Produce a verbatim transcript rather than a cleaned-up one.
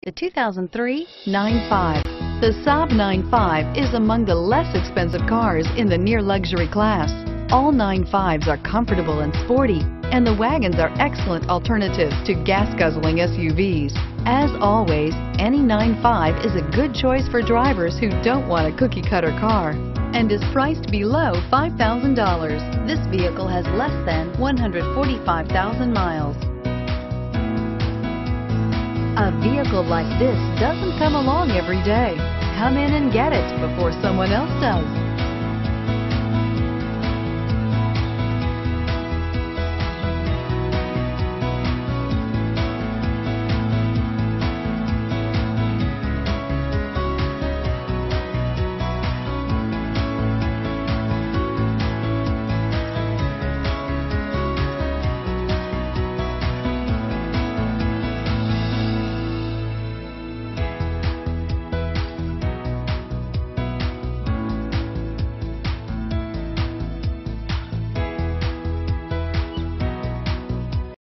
The two thousand three nine five. The Saab nine five is among the less expensive cars in the near luxury class. All nine fives are comfortable and sporty, and the wagons are excellent alternatives to gas-guzzling S U Vs. As always, any nine five is a good choice for drivers who don't want a cookie-cutter car and is priced below five thousand dollars. This vehicle has less than one hundred forty-five thousand miles. A vehicle like this doesn't come along every day. Come in and get it before someone else does.